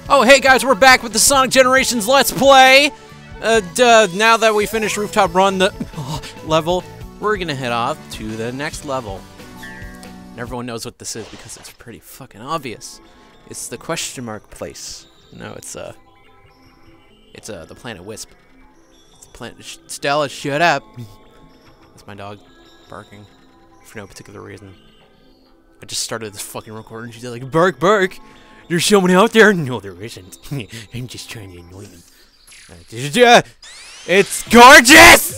Oh, hey guys, we're back with the Sonic Generations Let's Play! Now that we finished Rooftop Run, the level, we're gonna head off to the next level. And everyone knows what this is because it's pretty fucking obvious. It's the question mark place. No, it's the Planet Wisp. It's Stella, shut up! That's my dog barking for no particular reason. I just started this fucking recording. She's like, bark, bark! There's someone out there? No, there isn't. I'm just trying to annoy them. It's gorgeous!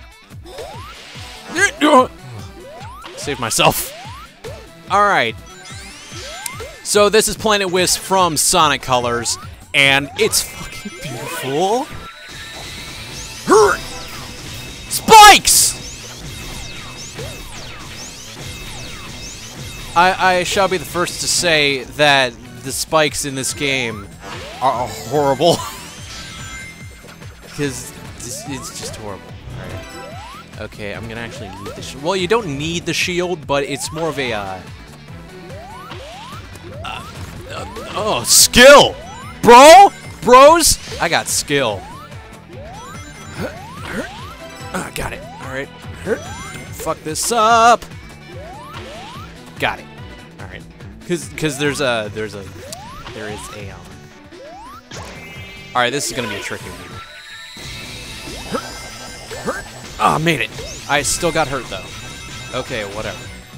Save myself. Alright. So this is Planet Wisp from Sonic Colors, and it's fucking beautiful. Spikes! I shall be the first to say that the spikes in this game are horrible. Because it's just horrible. Alright. Okay, I'm gonna actually need the shield. Well, you don't need the shield, but it's more of a, oh, skill! Bro? Bros? I got skill. Got it. Alright. Don't fuck this up! Got it. Alright. Cause there is a Alright, this is gonna be a tricky one. Ah, made it. I still got hurt though. Okay, whatever.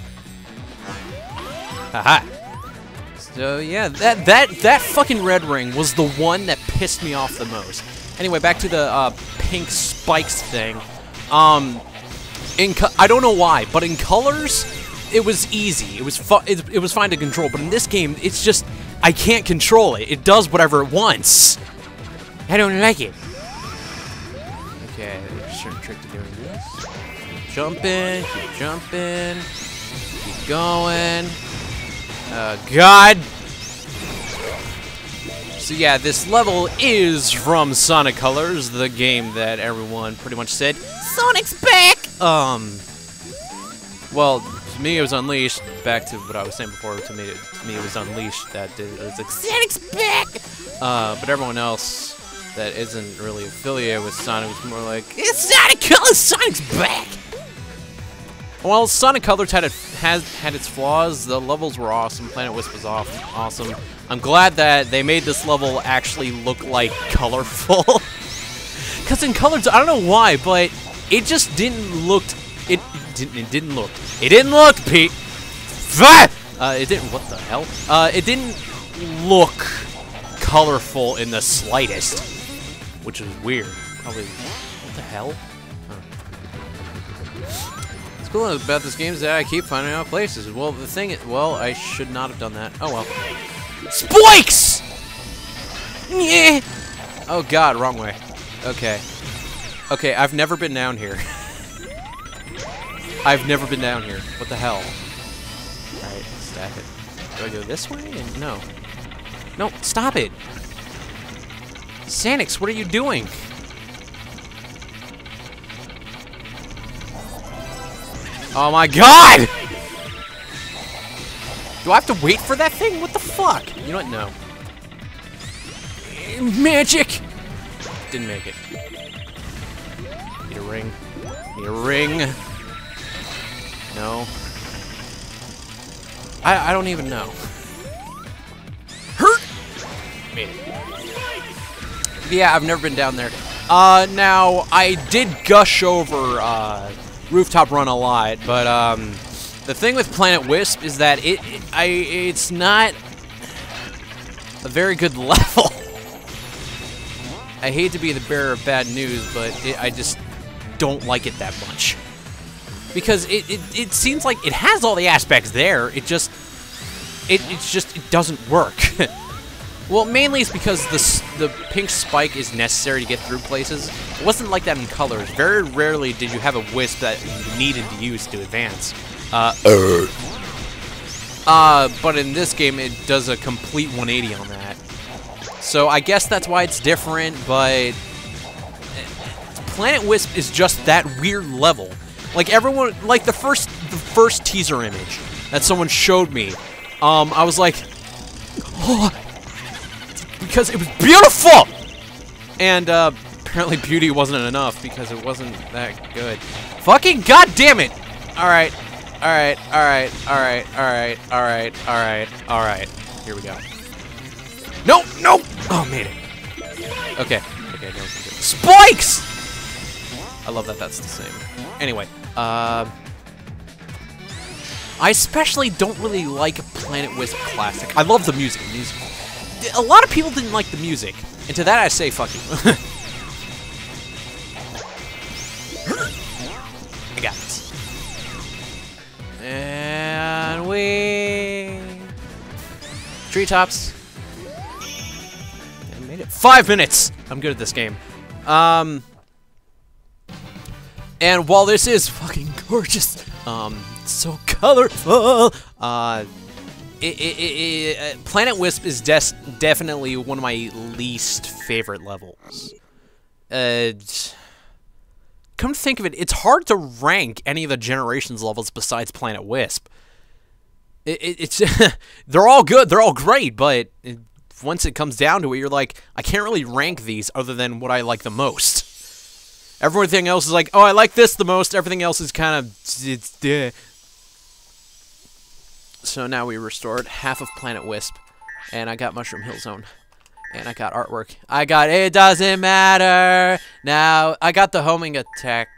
Haha. So yeah, that fucking red ring was the one that pissed me off the most. Anyway, back to the pink spikes thing. I don't know why, but in Colors, it was easy. It was fine to control, but in this game, it's just I can't control it. It does whatever it wants. I don't like it. Okay, there's a certain trick to doing this. Keep jumping, keep going. God. So yeah, this level is from Sonic Colors, the game that everyone pretty much said, Sonic's back! Well, to me it was Unleashed. Back to what I was saying before, to me it was Unleashed that it was like, Sonic's back! But everyone else that isn't really affiliated with Sonic was more like, it's Sonic Colors, Sonic's back! While Sonic Colors had its flaws, the levels were awesome, Planet Wisp was awesome. I'm glad that they made this level actually look like colorful. Cause in Colors, I don't know why, but it just didn't look, it didn't look, Pete. It didn't, what the hell? It didn't look colorful in the slightest, which is weird. Probably, what the hell? What's cool about this game is that I keep finding out places. Well, the thing is, well, I should not have done that. Oh well. Spikes! Yeah. Oh god, wrong way. Okay. Okay, I've never been down here. I've never been down here. What the hell? Alright, stack it. Do I go this way? No. No, stop it! Sanix, what are you doing? Oh my god! Do I have to wait for that thing? What the fuck? You know what? No. Magic! Didn't make it. Need a ring. Need a ring. No. I don't even know. Hurt! Made it. Yeah, I've never been down there. Now, I did gush over, Rooftop Run a lot, but, the thing with Planet Wisp is that it's not a very good level. I hate to be the bearer of bad news, but I just don't like it that much. Because it seems like it has all the aspects there, it doesn't work. Well, mainly it's because the pink spike is necessary to get through places. It wasn't like that in Colors. Very rarely did you have a Wisp that you needed to use to advance. But in this game, it does a complete 180 on that. So I guess that's why it's different, but Planet Wisp is just that weird level. Like everyone, like the first teaser image that someone showed me, I was like, oh, because it was beautiful! And, apparently beauty wasn't enough because it wasn't that good. Fucking goddamn it! Alright. Alright, alright, alright, alright, alright, alright, alright. Here we go. No, no! Oh, made it. Okay. Okay, no, spikes! I love that that's the same. Anyway, I especially don't really like Planet Wisp Classic. I love the music. A lot of people didn't like the music. And to that I say, fuck you. I got this. And we... Treetops. I made it 5 minutes! I'm good at this game. And while this is fucking gorgeous, so colorful, Planet Wisp is definitely one of my least favorite levels. Come to think of it, it's hard to rank any of the Generations levels besides Planet Wisp. It's they're all good, they're all great, but once it comes down to it, you're like, I can't really rank these other than what I like the most. Everything else is like, oh, I like this the most. Everything else is kind of... So now we restored half of Planet Wisp, and I got Mushroom Hill Zone. And I got artwork. I got It Doesn't Matter. Now, I got the homing attack.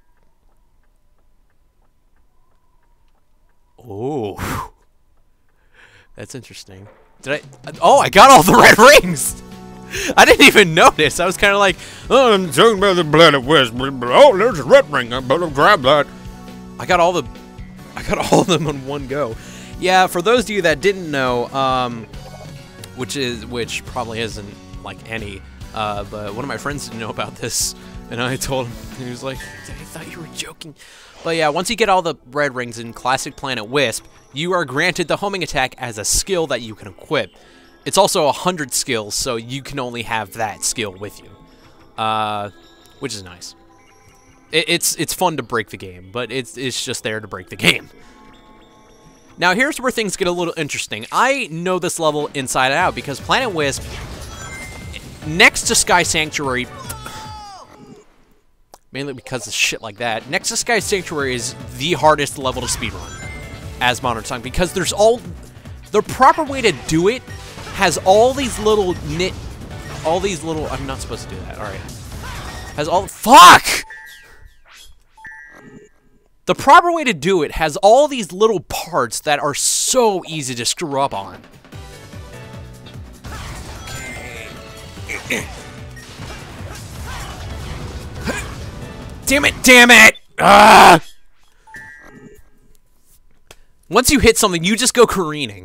Oh. That's interesting. Did I... Oh, I got all the red rings! I didn't even notice. I was kind of like, oh, I'm talking about the Planet Wisp. Oh, there's a red ring. I better grab that. I got all of them on one go. Yeah, for those of you that didn't know, which probably isn't like any, but one of my friends didn't know about this, and I told him, and he was like, I thought you were joking. But yeah, once you get all the red rings in Classic Planet Wisp, you are granted the homing attack as a skill that you can equip. It's also 100 skills, so you can only have that skill with you, which is nice. It's fun to break the game, but it's just there to break the game. Now here's where things get a little interesting. I know this level inside out because Planet Wisp, next to Sky Sanctuary, mainly because of shit like that, next to Sky Sanctuary is the hardest level to speedrun as Modern Sonic because there's the proper way to do it has all these little I'm not supposed to do that, alright. Fuck! The proper way to do it has all these little parts that are so easy to screw up on. Okay. Damn it, damn it! Ah! Once you hit something, you just go careening.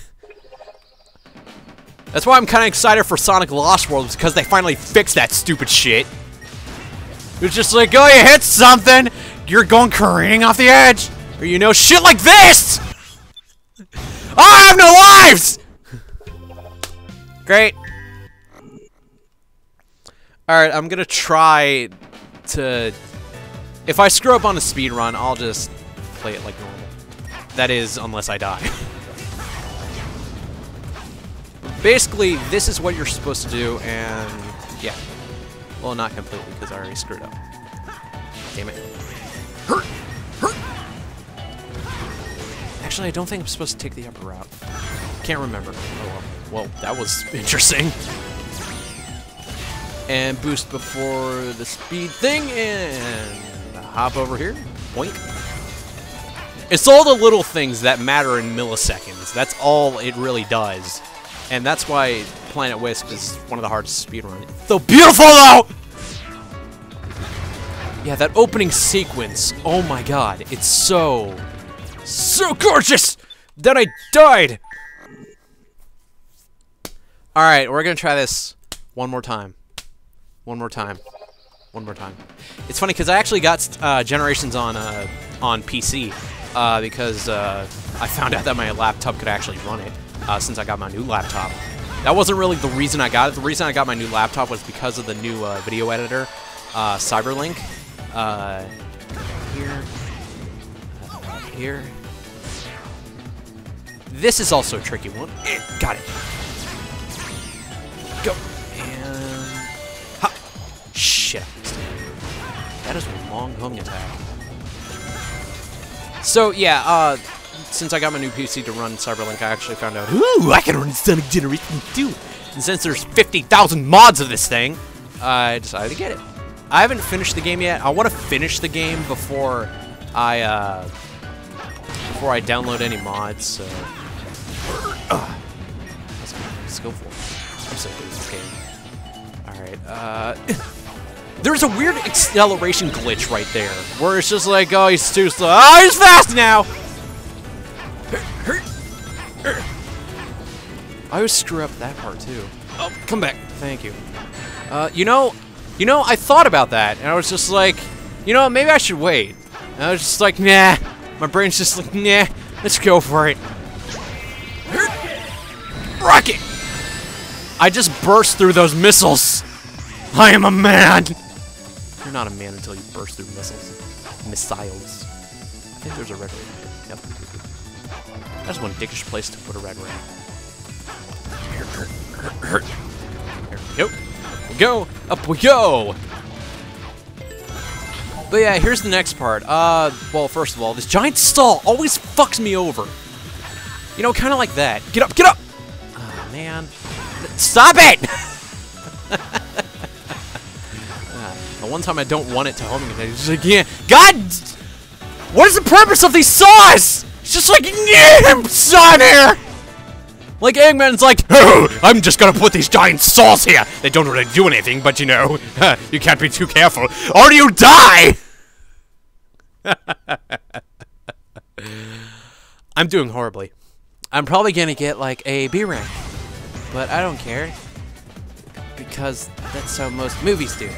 That's why I'm kind of excited for Sonic Lost Worlds, because they finally fixed that stupid shit. It's just like, oh, you hit something, you're going careening off the edge. Or, you know, shit like this! Oh, I have no lives! Great. Alright, I'm gonna try to... If I screw up on a speedrun, I'll just play it like normal. That is, unless I die. Basically, this is what you're supposed to do, and yeah. Well, not completely, because I already screwed up. Damn it. Hurt! Hurt! Actually, I don't think I'm supposed to take the upper route. Can't remember. Oh well. Well, that was interesting. And boost before the speed thing, and hop over here. Boink. It's all the little things that matter in milliseconds. That's all it really does. And that's why Planet Wisp is one of the hardest to speedrun. It's so beautiful, though! Yeah, that opening sequence. Oh my god. It's so gorgeous that I died! Alright, we're gonna try this one more time. One more time. One more time. It's funny, because I actually got Generations on PC, because I found out that my laptop could actually run it. Since I got my new laptop. That wasn't really the reason I got it. The reason I got my new laptop was because of the new video editor, Cyberlink. Here. This is also a tricky one. Got it. Go. And... Ha! Shit. That is a long hung attack. So, yeah, since I got my new PC to run Cyberlink, I actually found out, ooh, I can run Sonic Generation 2! And since there's 50,000 mods of this thing, I decided to get it. I haven't finished the game yet. I want to finish the game before I download any mods, so... That's skillful. I'm so good at this game. Alright, there's a weird acceleration glitch right there, where it's just like, oh, he's too slow. Oh, he's fast now! I always screw up that part, too. Oh, come back. Thank you. You know, I thought about that, and I was just like, you know, maybe I should wait. And I was just like, nah. My brain's just like, nah, let's go for it. Rocket! I just burst through those missiles. I am a man. You're not a man until you burst through missiles. Missiles. I think there's a red ring here. Yep. That's one dickish place to put a red ring. There we go. Up we go. Up we go. But yeah, here's the next part. Well, first of all, this giant stall always fucks me over. You know, kind of like that. Get up, get up! Oh, man. Stop it! The one time I don't want it to home again, it's just like, yeah. God! What is the purpose of these saws? It's just like, yeah, saw here! Like, Eggman's like, oh, I'm just gonna put these giant saws here. They don't really do anything, but you know, you can't be too careful, or you die! I'm doing horribly. I'm probably gonna get, like, a B rank. But I don't care. Because that's how most movies do.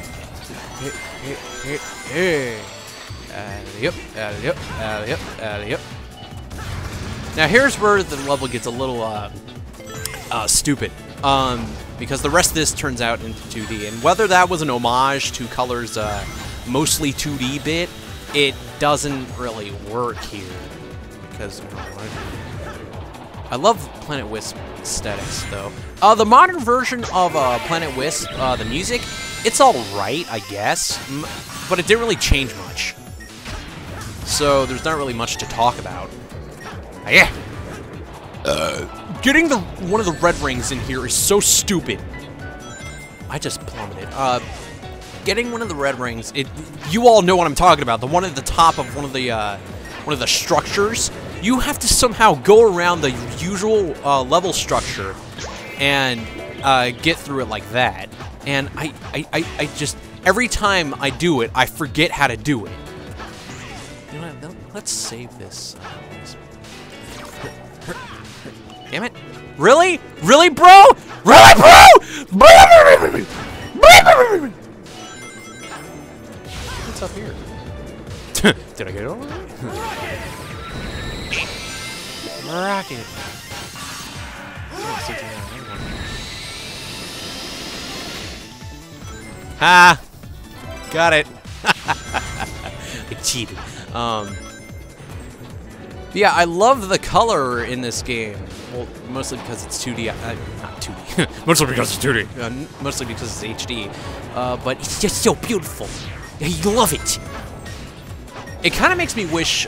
Yep. Now here's where the level gets a little, stupid. Because the rest of this turns out into 2D. And whether that was an homage to Color's, mostly 2D bit, it doesn't really work here. Because, you know, I love Planet Wisp aesthetics, though. The modern version of Planet Wisp, the music, it's alright, I guess, but it didn't really change much. So there's not really much to talk about. Yeah. Getting one of the red rings in here is so stupid. I just plummeted. Getting one of the red rings, you all know what I'm talking about. The one at the top of one of the structures. You have to somehow go around the usual level structure and get through it like that. And I just, every time I do it, I forget how to do it. You know what, let's save this. Damn it. Really? Really, bro? Really, bro? What's up here? Did I get it all right? Rocket. Ha! Got it. I cheated. Yeah, I love the color in this game. Well, mostly because it's 2D. Not 2D. Mostly because it's 2D. Mostly because it's HD. But it's just so beautiful. You love it. It kind of makes me wish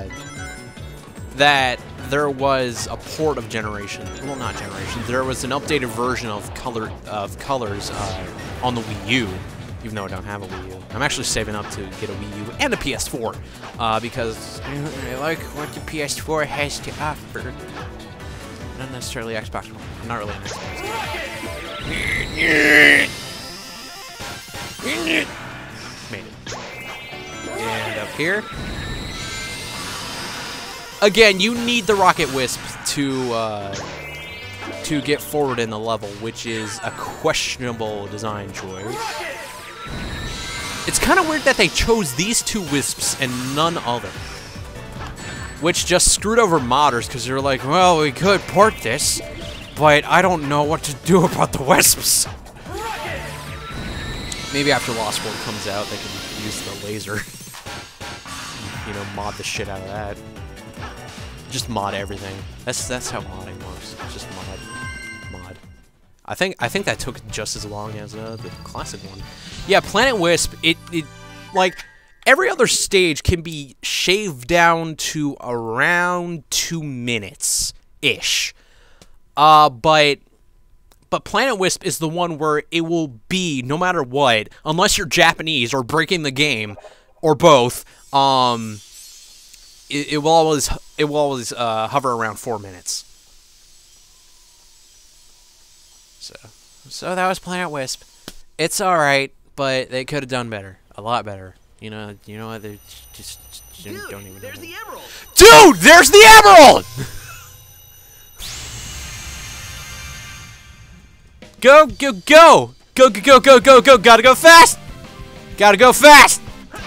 that there was a port of Generation. Well, not Generation. There was an updated version of Colors on the Wii U. Even though I don't have a Wii U. I'm actually saving up to get a Wii U and a PS4. Because I like what the PS4 has to offer. Not necessarily Xbox One. I'm not really an Xbox guy. Made it. And up here. Again, you need the Rocket Wisp to get forward in the level, which is a questionable design choice. It's kind of weird that they chose these two Wisps and none other. Which just screwed over modders, because they're like, well, we could port this, but I don't know what to do about the Wisps. Maybe after Lost World comes out, they can use the laser. You know, mod the shit out of that. Just mod everything. That's how modding works. It's just mod. I think that took just as long as the classic one. Yeah, Planet Wisp, it like every other stage can be shaved down to around 2 minutes ish. But Planet Wisp is the one where it will be no matter what, unless you're Japanese or breaking the game or both. It will always hover around 4 minutes. So that was Planet Wisp. It's all right, but they could have done better, a lot better. You know what? They just don't even. There's the emerald. Dude, there's the emerald. Go! Gotta go fast! Gotta go fast!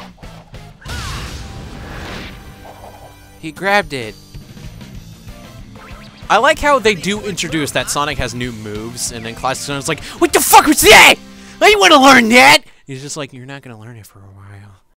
He grabbed it. I like how they do introduce that Sonic has new moves, and then Classic Sonic's like, what the fuck was that? I didn't want to learn that! He's just like, you're not gonna learn it for a while.